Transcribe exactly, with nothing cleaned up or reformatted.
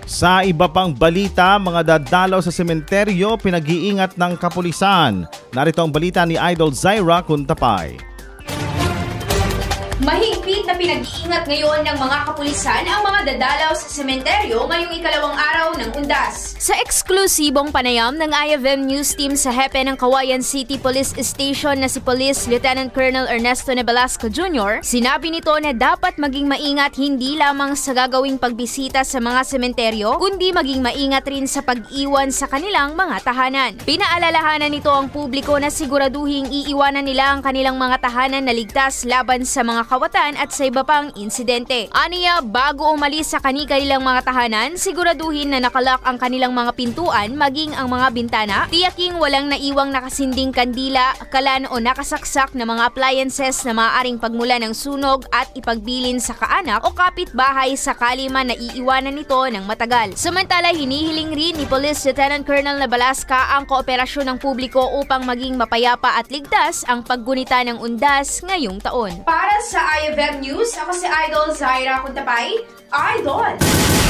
Sa iba pang balita, mga dadalaw sa sementeryo pinag-iingat ng kapulisan. Narito ang balita ni Idol Zaira Kuntapay. Mahigpit na pinag-iingat ngayon ng mga kapulisan ang mga dadalaw sa sementeryo ngayong ikalawang araw ng Undas. Sa eksklusibong panayam ng I F M News Team sa hepe ng Cauayan City Police Station na si Police Lieutenant Colonel Ernesto Nevelasco Junior, sinabi nito na dapat maging maingat hindi lamang sa gagawing pagbisita sa mga sementeryo, kundi maging maingat rin sa pag-iwan sa kanilang mga tahanan. Pinaalalahanan nito ang publiko na siguraduhing iiwanan nila ang kanilang mga tahanan na ligtas laban sa mga kawatan at sa iba pang insidente. Aniya, bago umalis sa kani-kanilang mga tahanan, siguraduhin na nakalak ang kanilang mga pintuan maging ang mga bintana, tiyaking walang naiwang nakasinding kandila, kalan o nakasaksak na mga appliances na maaaring pagmula ng sunog at ipagbilin sa kaanak o kapitbahay sakali man na iiwanan nito ng matagal. Samantala, hinihiling rin ni Police Lieutenant Colonel Nevelasca ang kooperasyon ng publiko upang maging mapayapa at ligtas ang paggunita ng Undas ngayong taon. Para sa I F M News, ako si Idol Zaira Kuntapay, Idol!